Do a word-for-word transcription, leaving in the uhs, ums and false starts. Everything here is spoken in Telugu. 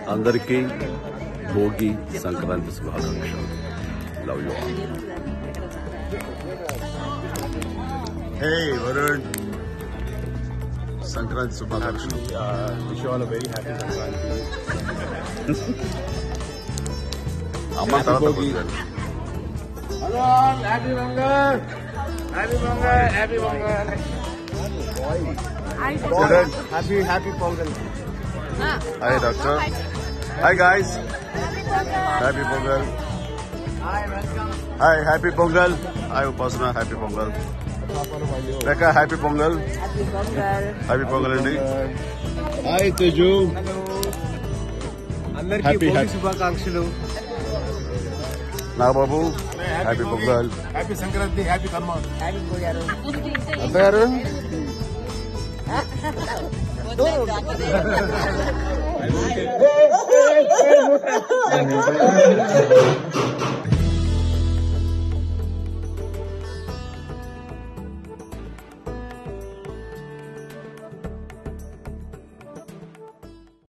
అందరికీ భోగి సంక్రాంతి శుభాకాంక్షలు. Love you all. Hey Varun, Sankranti శుభాకాంక్షలు. Wish all very happy Sankranti. అమ్మ తర్వాత Bhogi. Hello happy Pongal, happy Pongal, happy Pongal. Happy happy Pongal. Hi doctor. Hi guys, happy Pongal. Hi happy Pongal. Hi Upasana, happy Pongal. Rekha happy Pongal. Happy Pongal అండి. హాయ్ తేజు, అందరికీ శుభాకాంక్షలు. Nagababu happy Pongal. Happy Sankranti, happy karma. అత్తగారు Hey, hey, hey, hey.